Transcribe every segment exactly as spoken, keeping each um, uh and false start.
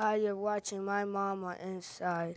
Hi, you're watching My Mama Inside.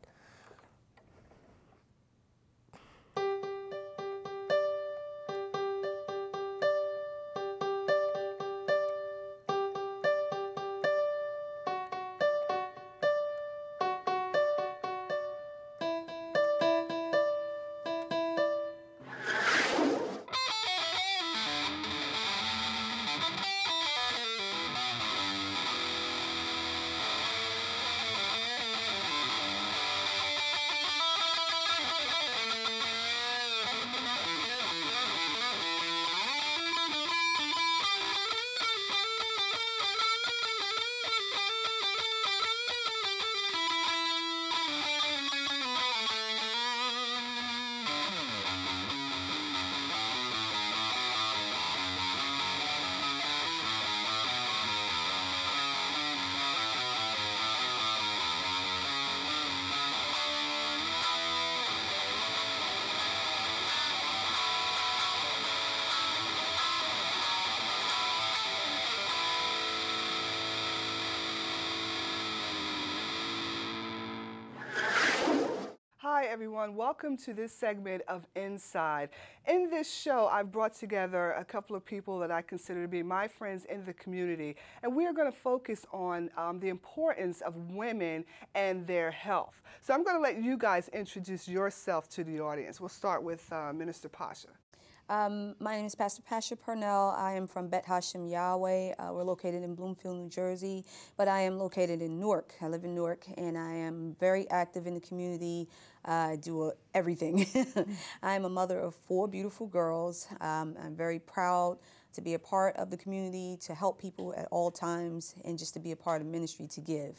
Hi everyone, welcome to this segment of Inside. In this show, I've brought together a couple of people that I consider to be my friends in the community, and we are going to focus on um, the importance of women and their health. So I'm going to let you guys introduce yourself to the audience. We'll start with uh, Minister Pasha. Um, my name is Pastor Pasha Purnell. I am from Bet Hashem Yahweh. Uh, we're located in Bloomfield, New Jersey, but I am located in Newark. I live in Newark, and I am very active in the community. Uh, I do uh, everything. I am a mother of four beautiful girls. Um, I'm very proud to be a part of the community, to help people at all times, and just to be a part of ministry to give.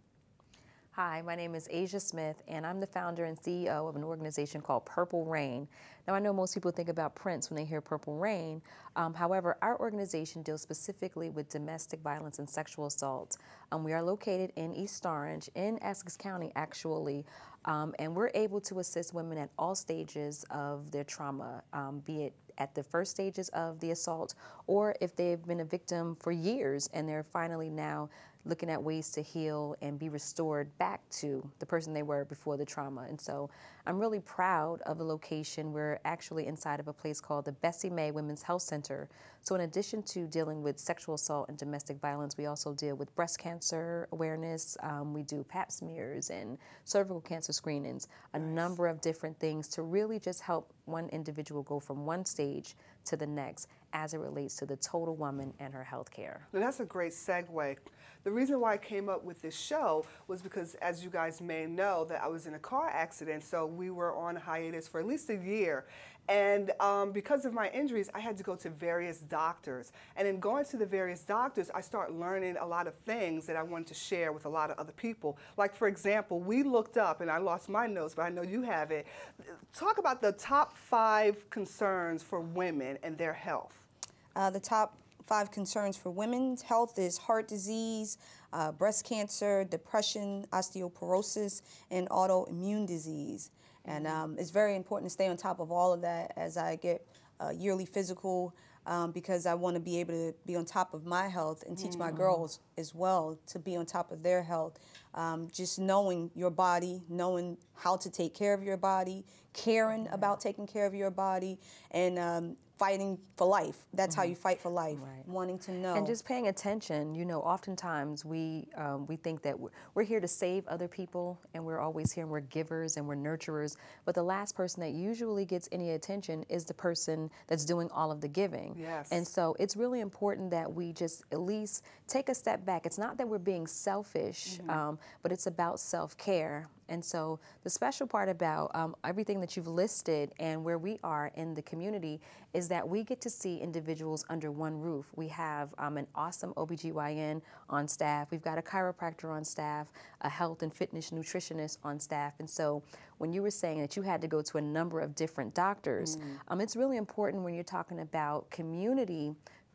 Hi, my name is Asia Smith, and I'm the founder and C E O of an organization called Purple Rain. Now, I know most people think about Prince when they hear Purple Rain. Um, however, our organization deals specifically with domestic violence and sexual assault. Um, we are located in East Orange, in Essex County, actually, um, and we're able to assist women at all stages of their trauma, um, be it at the first stages of the assault, or if they've been a victim for years and they're finally now looking at ways to heal and be restored back to the person they were before the trauma. And so I'm really proud of the location. We're actually inside of a place called the Bessie Mae Women's Health Center. So in addition to dealing with sexual assault and domestic violence, we also deal with breast cancer awareness. Um, we do pap smears and cervical cancer screenings, a nice. number of different things to really just help one individual go from one stage to the next as it relates to the total woman and her health care. Now, that's a great segue. The reason why I came up with this show was because, as you guys may know, that I was in a car accident, so we were on hiatus for at least a year. And um, because of my injuries, I had to go to various doctors. And in going to the various doctors, I started learning a lot of things that I wanted to share with a lot of other people. Like, for example, we looked up, and I lost my notes, but I know you have it. Talk about the top five concerns for women and their health. Uh, the top five concerns for women's health is heart disease, uh, breast cancer, depression, osteoporosis, and autoimmune disease. And um, it's very important to stay on top of all of that as I get a yearly physical, um, because I want to be able to be on top of my health and teach mm. my girls as well to be on top of their health. Um, just knowing your body, knowing how to take care of your body, caring mm. about taking care of your body, and um, fighting for life. That's mm-hmm. how you fight for life, right. Wanting to know. And just paying attention. You know, oftentimes we um, we think that we're, we're here to save other people, and we're always here and we're givers and we're nurturers, but the last person that usually gets any attention is the person that's doing all of the giving. Yes. And so it's really important that we just at least take a step back. It's not that we're being selfish, mm-hmm. um, but it's about self-care. And so the special part about um, everything that you've listed and where we are in the community is that we get to see individuals under one roof. We have um, an awesome O B G Y N on staff. We've got a chiropractor on staff, a health and fitness nutritionist on staff. And so when you were saying that you had to go to a number of different doctors, mm. um, it's really important when you're talking about community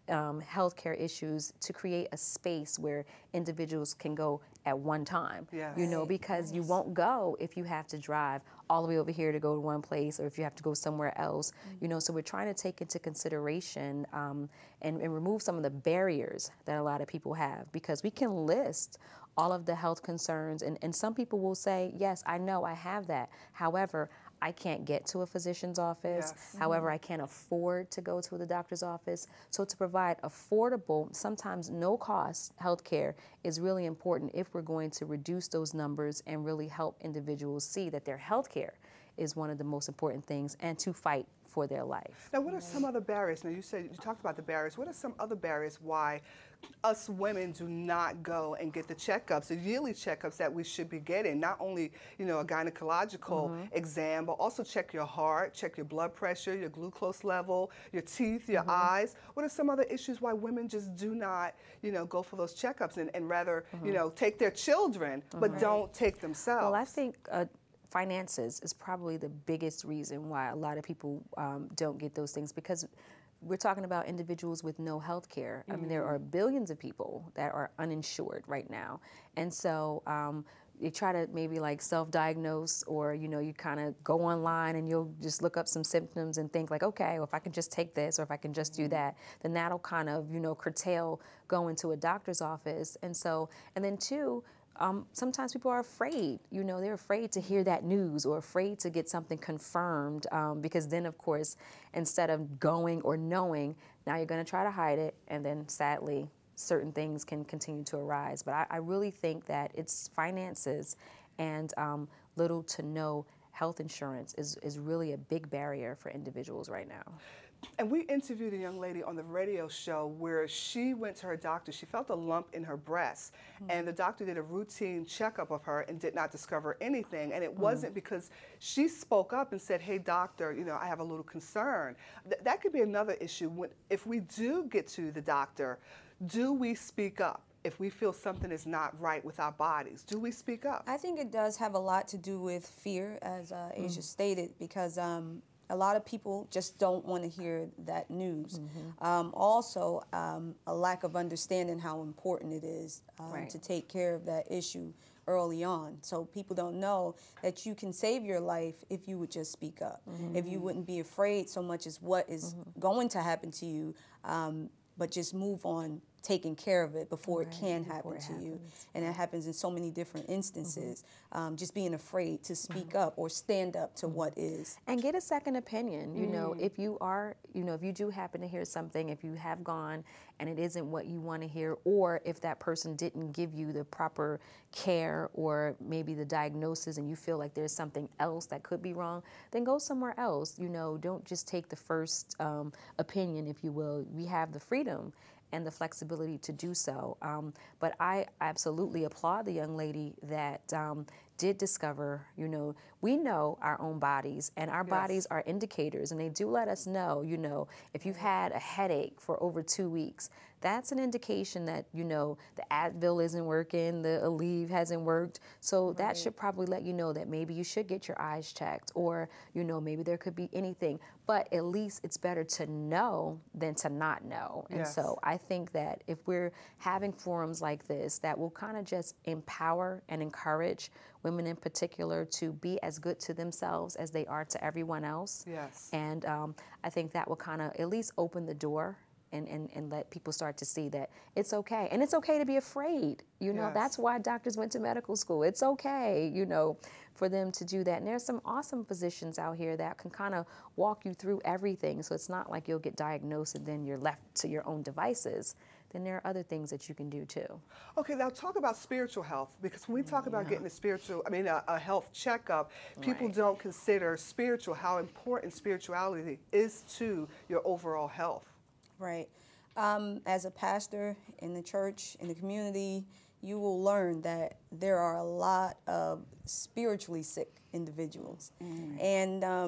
um, healthcare issues to create a space where individuals can go at one time. Yes. You know, because you won't go if you have to drive all the way over here to go to one place, or if you have to go somewhere else. Mm-hmm. You know, so we're trying to take into consideration um, and, and remove some of the barriers that a lot of people have, because we can list all of the health concerns, and, and some people will say, yes, I know I have that. However, I can't get to a physician's office. Yes. However, I can't afford to go to the doctor's office. So to provide affordable, sometimes no cost health care is really important if we're going to reduce those numbers and really help individuals see that their health care is one of the most important things, and to fight for their life. Now, what are some other barriers? Now, you said you talked about the barriers. What are some other barriers why us women do not go and get the checkups, the yearly checkups that we should be getting? Not only, you know, a gynecological mm-hmm. exam, but also check your heart, check your blood pressure, your glucose level, your teeth, your mm-hmm. eyes. What are some other issues why women just do not, you know, go for those checkups and, and rather, mm-hmm. you know, take their children, mm-hmm. but don't take themselves? Well, I think uh, finances is probably the biggest reason why a lot of people um, don't get those things, because we're talking about individuals with no health care. I mean, there are billions of people that are uninsured right now. And so um, you try to maybe like self-diagnose, or, you know, you kind of go online and you'll just look up some symptoms and think like, okay, well, if I can just take this, or if I can just do that, then that'll kind of, you know, curtail going to a doctor's office. And so, and then two, Um, sometimes people are afraid, you know, they're afraid to hear that news, or afraid to get something confirmed, um, because then, of course, instead of going or knowing, now you're going to try to hide it, and then sadly, certain things can continue to arise. But I, I really think that it's finances and um, little to no health insurance is, is really a big barrier for individuals right now. And we interviewed a young lady on the radio show where she went to her doctor. She felt a lump in her breast, mm-hmm. and the doctor did a routine checkup of her and did not discover anything. And it mm-hmm. wasn't because she spoke up and said, hey, doctor, you know, I have a little concern. Th that could be another issue. When, if we do get to the doctor, do we speak up? If we feel something is not right with our bodies, do we speak up? I think it does have a lot to do with fear, as uh, Asia mm-hmm. stated, because um, a lot of people just don't want to hear that news. Mm-hmm. um, also, um, a lack of understanding how important it is um, right. to take care of that issue early on. So people don't know that you can save your life if you would just speak up. Mm-hmm. If you wouldn't be afraid so much as what is mm-hmm. going to happen to you, um, but just move on taking care of it before right, it can happen it to happens. you. And it happens in so many different instances. Mm-hmm. um, just being afraid to speak mm-hmm. up or stand up to mm-hmm. what is. And get a second opinion. You mm-hmm. know, if you are, you know, if you do happen to hear something, if you have gone and it isn't what you want to hear, or if that person didn't give you the proper care or maybe the diagnosis and you feel like there's something else that could be wrong, then go somewhere else. You know, don't just take the first um, opinion, if you will. We have the freedom and the flexibility to do so. Um, but I absolutely applaud the young lady that um, did discover, you know, we know our own bodies, and our yes. bodies are indicators, and they do let us know, you know, if you've had a headache for over two weeks, that's an indication that, you know, the Advil isn't working, the Aleve hasn't worked. So right. that should probably let you know that maybe you should get your eyes checked, or, you know, maybe there could be anything. But at least it's better to know than to not know. And yes. so I think that if we're having forums like this, that will kind of just empower and encourage women in particular to be as good to themselves as they are to everyone else. Yes. And um, I think that will kind of at least open the door And, and, and let people start to see that it's okay. And it's okay to be afraid. You know, yes. that's why doctors went to medical school. It's okay, you know, for them to do that. And there's some awesome physicians out here that can kind of walk you through everything. So it's not like you'll get diagnosed and then you're left to your own devices. Then there are other things that you can do too. Okay, now talk about spiritual health, because when we talk about yeah. getting a spiritual, I mean, a, a health checkup, people right. don't consider spiritual, how important spirituality is to your overall health. Right. Um, as a pastor in the church, in the community, you will learn that there are a lot of spiritually sick individuals. Mm. And um,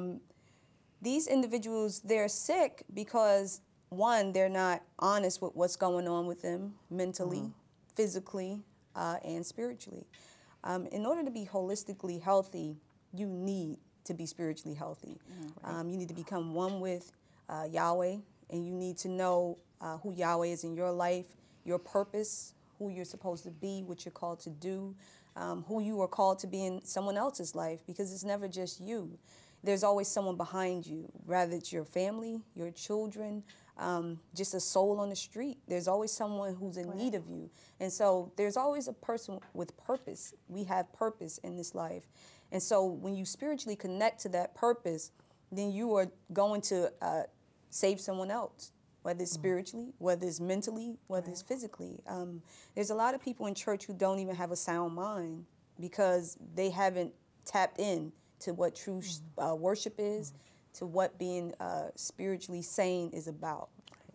these individuals, they're sick because, one, they're not honest with what's going on with them mentally, mm-hmm. physically, uh, and spiritually. Um, in order to be holistically healthy, you need to be spiritually healthy. Mm, right. um, you need to become one with uh, Yahweh. And you need to know uh, who Yahweh is in your life, your purpose, who you're supposed to be, what you're called to do, um, who you are called to be in someone else's life, because it's never just you. There's always someone behind you, rather it's your family, your children, um, just a soul on the street. There's always someone who's in need of you. And so there's always a person with purpose. We have purpose in this life. And so when you spiritually connect to that purpose, then you are going to uh, save someone else, whether it's spiritually, whether it's mentally, whether it's physically. Um, there's a lot of people in church who don't even have a sound mind because they haven't tapped in to what true uh, worship is, to what being uh, spiritually sane is about.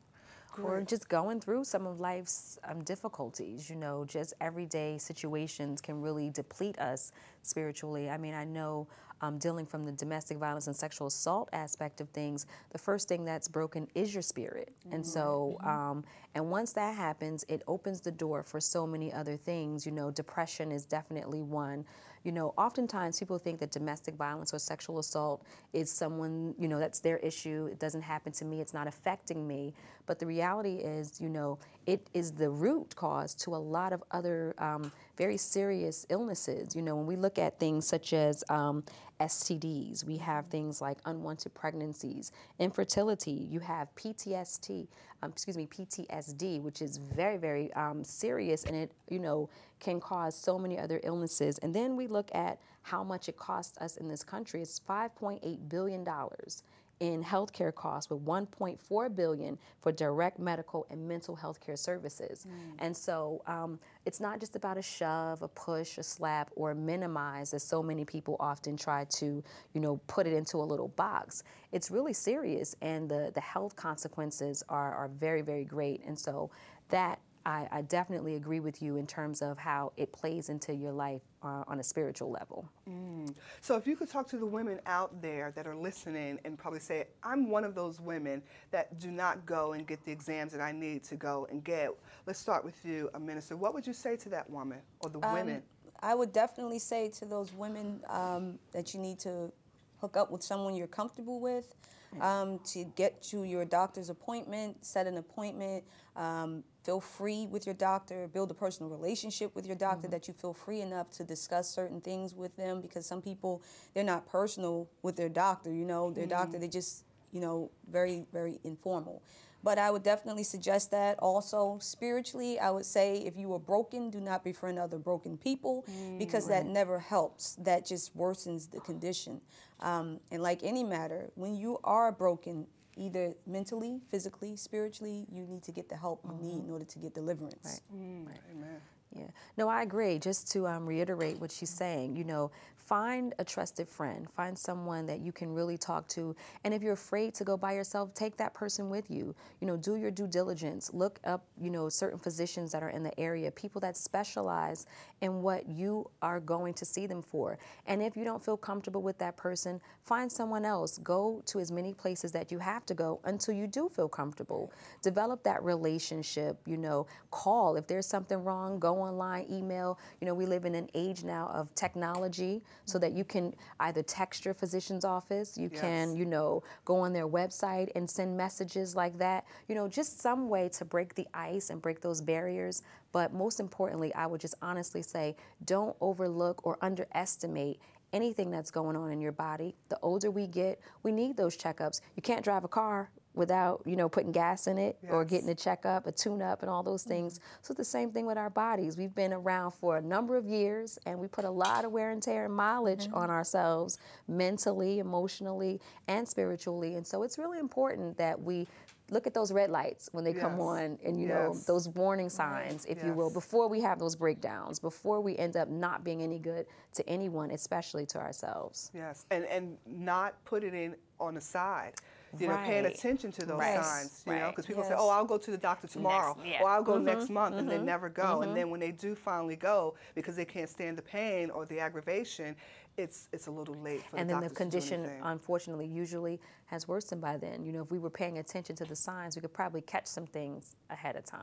Or just going through some of life's um, difficulties, you know, just everyday situations can really deplete us spiritually. I mean, I know um, dealing from the domestic violence and sexual assault aspect of things, the first thing that's broken is your spirit. Mm-hmm. And so, um, and once that happens, it opens the door for so many other things. You know, depression is definitely one. You know, oftentimes people think that domestic violence or sexual assault is someone, you know, that's their issue. It doesn't happen to me. It's not affecting me. But the reality is, you know, it is the root cause to a lot of other um, very serious illnesses. You know, when we look at things such as um, S T Ds, we have things like unwanted pregnancies, infertility, you have P T S D, um, excuse me, P T S D, which is very, very um, serious, and it, you know, can cause so many other illnesses. And then we look at how much it costs us in this country. It's five point eight billion dollars in healthcare costs, with one point four billion dollars for direct medical and mental health care services. Mm. And so um, it's not just about a shove, a push, a slap, or minimize, as so many people often try to, you know, put it into a little box. It's really serious, and the, the health consequences are, are very, very great. And so that I, I definitely agree with you in terms of how it plays into your life uh, on a spiritual level. Mm. So if you could talk to the women out there that are listening and probably say, I'm one of those women that do not go and get the exams that I need to go and get. Let's start with you, a minister. What would you say to that woman or the Um, women? I would definitely say to those women um, that you need to hook up with someone you're comfortable with, um, to get to your doctor's appointment, set an appointment, um, feel free with your doctor, build a personal relationship with your doctor, mm-hmm. that you feel free enough to discuss certain things with them, because some people, they're not personal with their doctor, you know, their mm-hmm. doctor, they just, you know, very, very informal. But I would definitely suggest that. Also, spiritually, I would say if you are broken, do not befriend other broken people, mm, because right. that never helps. That just worsens the condition. Um, and like any matter, when you are broken, either mentally, physically, spiritually, you need to get the help you mm-hmm. need in order to get deliverance. Right. Mm, right. Amen. Yeah. No, I agree. Just to um, reiterate what she's saying, you know, find a trusted friend, find someone that you can really talk to. And if you're afraid to go by yourself, take that person with you. You know, do your due diligence. Look up, you know, certain physicians that are in the area, people that specialize in what you are going to see them for. And if you don't feel comfortable with that person, find someone else. Go to as many places that you have to go until you do feel comfortable. Develop that relationship, you know, call. If there's something wrong, go online, email. You know, we live in an age now of technology, so that you can either text your physician's office, you yes. can, you know, go on their website and send messages like that. You know, just some way to break the ice and break those barriers. But most importantly, I would just honestly say, don't overlook or underestimate anything that's going on in your body. The older we get, we need those checkups. You can't drive a car without, you know, putting gas in it yes. or getting a checkup, a tune-up, and all those things. Mm-hmm. So it's the same thing with our bodies. We've been around for a number of years, and we put a lot of wear and tear and mileage mm-hmm. on ourselves, mentally, emotionally, and spiritually. And so it's really important that we look at those red lights when they yes. come on, and you yes. know, those warning signs, if yes. you will, before we have those breakdowns, before we end up not being any good to anyone, especially to ourselves. Yes, and and not putting it on the side. You right. know, paying attention to those right. signs, you right. know, because people yes. say, oh, I'll go to the doctor tomorrow, next, yeah. or I'll go mm-hmm. next month, mm-hmm. and they never go. Mm-hmm. And then when they do finally go, because they can't stand the pain or the aggravation, it's it's a little late for and the then doctors the condition, to do anything. unfortunately, usually has worsened by then. You know, if we were paying attention to the signs, we could probably catch some things ahead of time.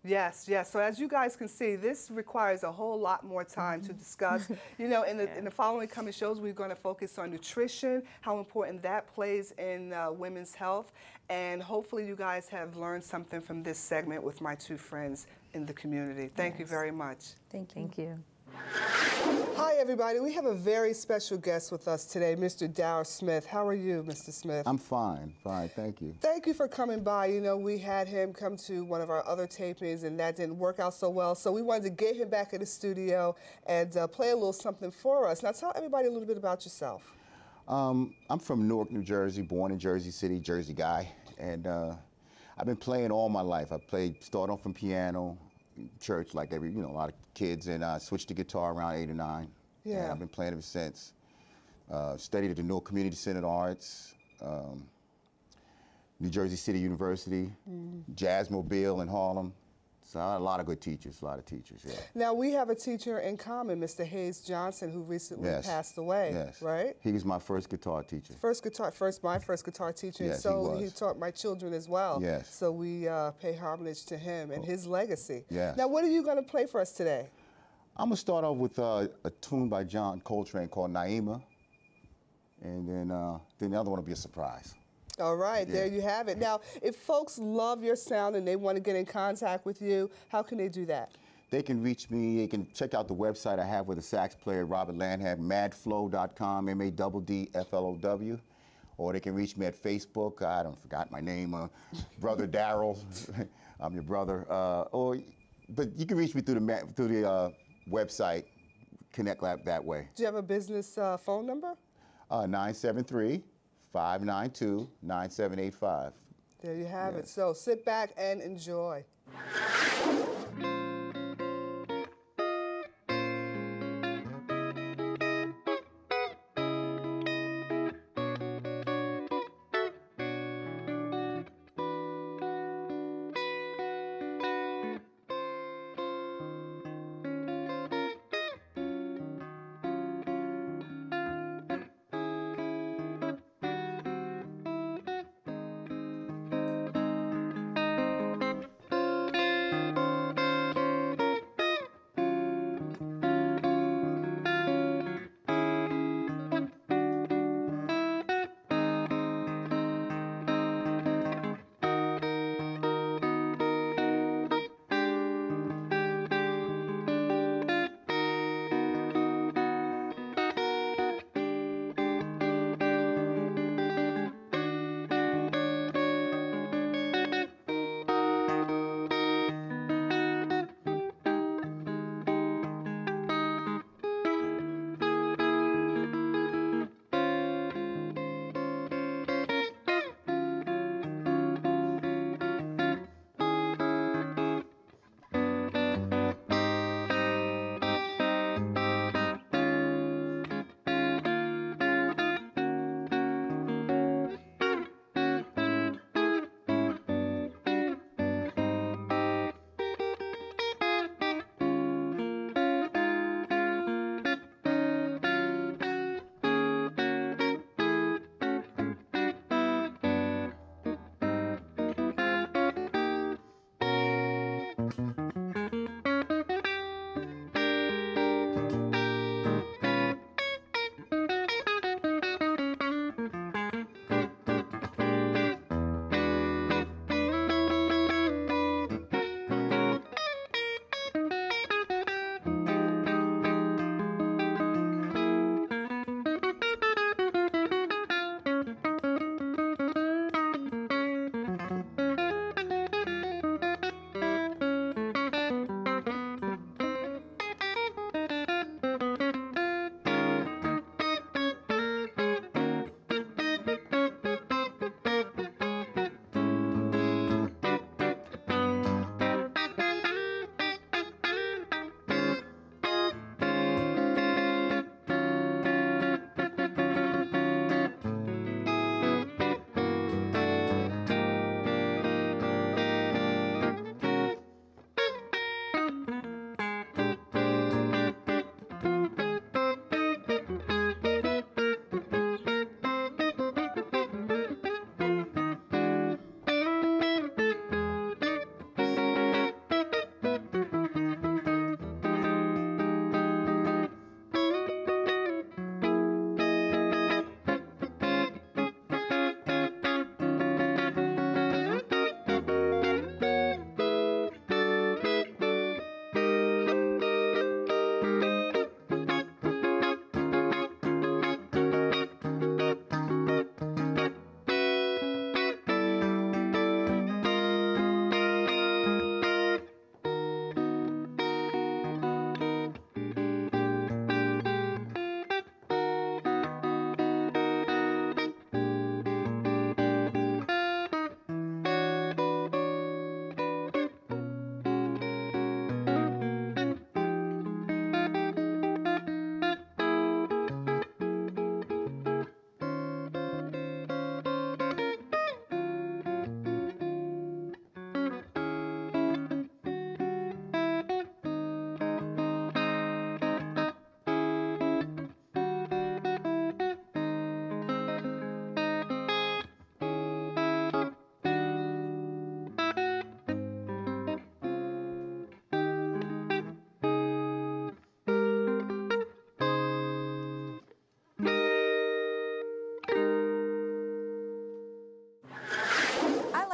Yes, yes. So as you guys can see, this requires a whole lot more time to discuss. You know, in the, Yeah. in the following coming shows, we're going to focus on nutrition, how important that plays in uh, women's health. And hopefully you guys have learned something from this segment with my two friends in the community. Thank Yes. you very much. Thank you. Thank you. Hi, everybody. We have a very special guest with us today, Mister Dow Smith. How are you, Mister Smith? I'm fine, fine, thank you. Thank you for coming by. You know, we had him come to one of our other tapings, and that didn't work out so well. So we wanted to get him back in the studio and uh, play a little something for us. Now, tell everybody a little bit about yourself. Um, I'm from Newark, New Jersey, born in Jersey City, Jersey guy. And uh, I've been playing all my life. I played, started off from piano, church like every, you know, a lot of kids, and I uh, switched to guitar around eight or nine. Yeah. And I've been playing ever since. Uh, studied at the Newark Community Center of Arts, um, New Jersey City University, mm. Jazzmobile in Harlem. So I had a lot of good teachers, a lot of teachers, yeah. Now, we have a teacher in common, Mister Hayes Johnson, who recently yes. passed away, yes. right? He was my first guitar teacher. First guitar, first my first guitar teacher, Yes, and so he was. taught my children as well. Yes. So we uh, pay homage to him and his legacy. Yes. Now, what are you going to play for us today? I'm gonna start off with uh, a tune by John Coltrane called Naima, and then uh, then the other one will be a surprise. All right, Yeah. there you have it. Now, if folks love your sound and they want to get in contact with you, how can they do that? They can reach me. They can check out the website I have with a sax player, Robert Landhab, madflow dot com, M A D D F L O W. Or they can reach me at Facebook. I don't forgot my name, uh, Brother Darrell. I'm your brother. Uh, or, but you can reach me through the through the uh, website. Connect that that way. Do you have a business uh, phone number? Uh, nine seven three, five nine two, nine seven eight five. There you have it. Yes. So sit back and enjoy.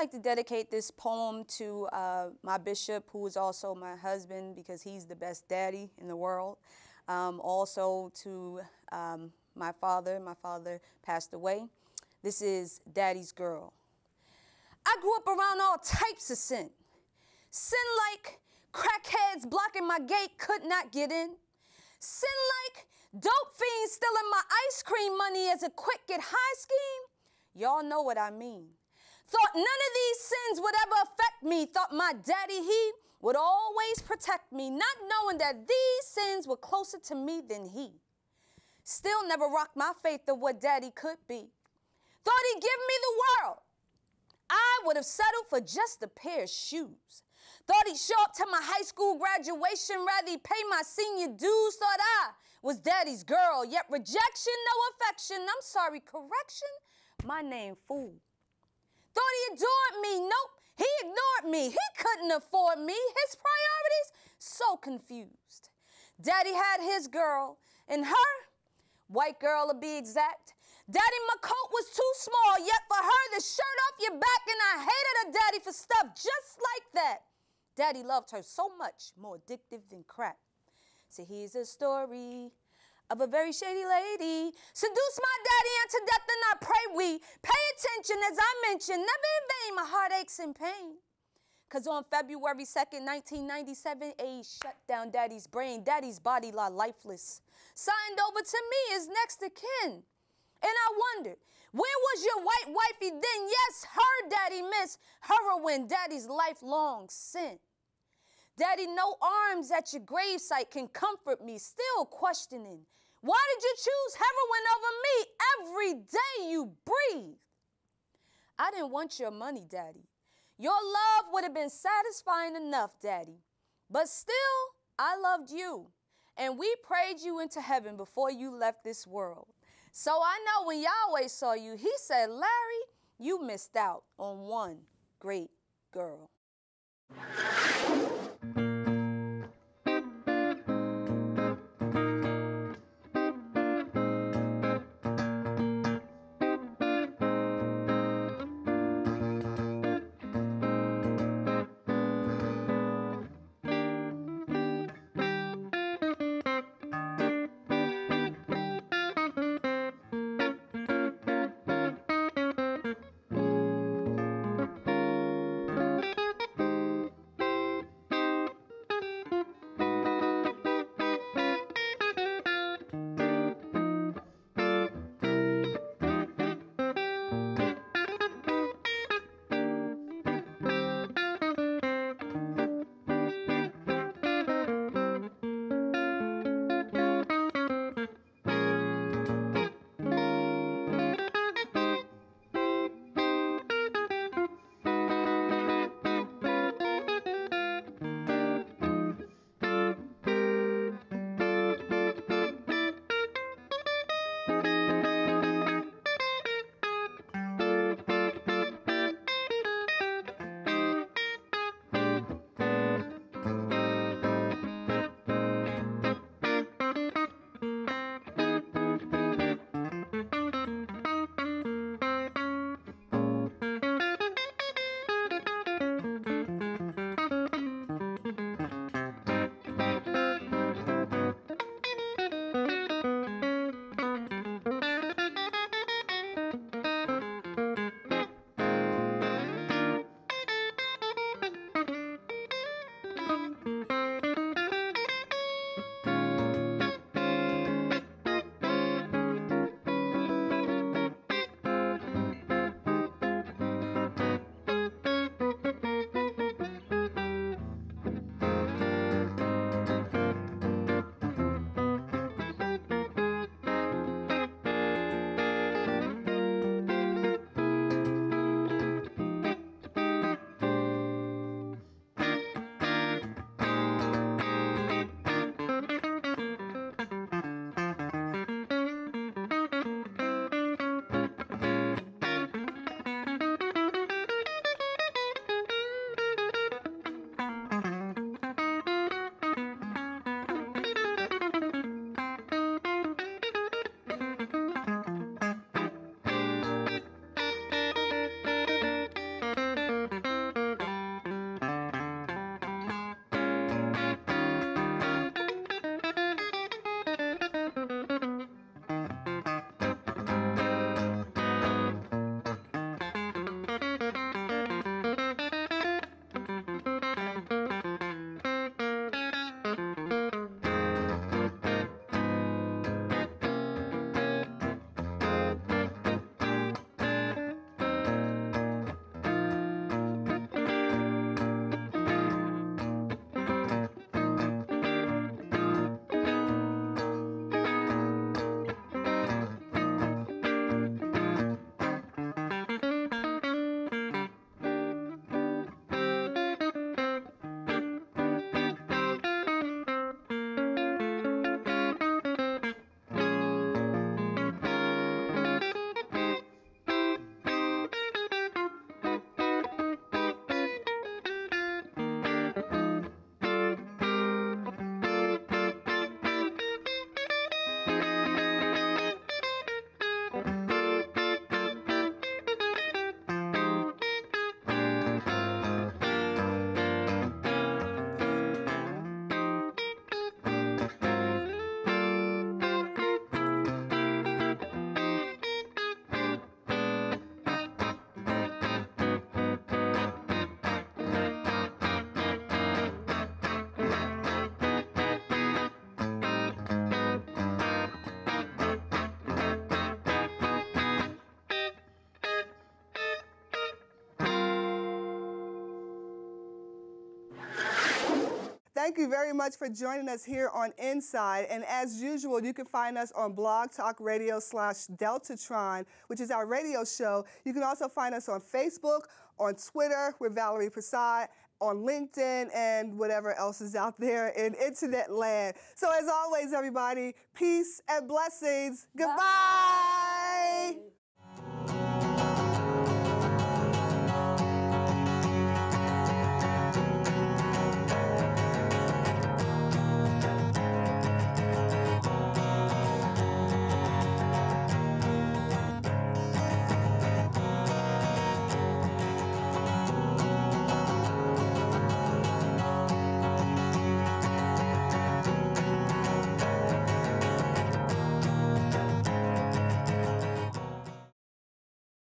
like to dedicate this poem to uh, my bishop, who is also my husband, because he's the best daddy in the world. Um, also to um, my father. My father passed away. This is Daddy's Girl. I grew up around all types of sin. Sin like crackheads blocking my gate, could not get in. Sin like dope fiends stealing my ice cream money as a quick get high scheme. Y'all know what I mean. Thought none of these sins would ever affect me. Thought my daddy, he would always protect me, not knowing that these sins were closer to me than he. Still never rocked my faith of what daddy could be. Thought he'd give me the world. I would have settled for just a pair of shoes. Thought he'd show up to my high school graduation, rather he pay my senior dues. Thought I was daddy's girl, yet rejection, no affection. I'm sorry, correction, my name fool. Thought he adored me, nope, he ignored me. He couldn't afford me, his priorities, so confused. Daddy had his girl, and her, white girl to be exact. Daddy, my coat was too small, yet for her, the shirt off your back, and I hated her daddy for stuff just like that. Daddy loved her so much, more addictive than crack. So here's a story of a very shady lady. Seduced my daddy unto death, and I pray we pay attention, as I mentioned, never in vain, my heart aches in pain. Because on February second, nineteen ninety-seven, AIDS shut down daddy's brain. Daddy's body lie lifeless. Signed over to me as next of kin. And I wondered, where was your white wifey then? Yes, her daddy missed heroin, daddy's lifelong sin. Daddy, no arms at your gravesite can comfort me, still questioning. Why did you choose heroin over me every day you breathe? I didn't want your money, Daddy. Your love would have been satisfying enough, Daddy. But still, I loved you. And we prayed you into heaven before you left this world. So I know when Yahweh saw you, he said, Larry, you missed out on one great girl. Thank you very much for joining us here on Inside. And as usual, you can find us on Blog Talk Radio slash Deltatron, which is our radio show. You can also find us on Facebook, on Twitter with Valerie Persaud, on LinkedIn, and whatever else is out there in internet land. So as always, everybody, peace and blessings. Goodbye.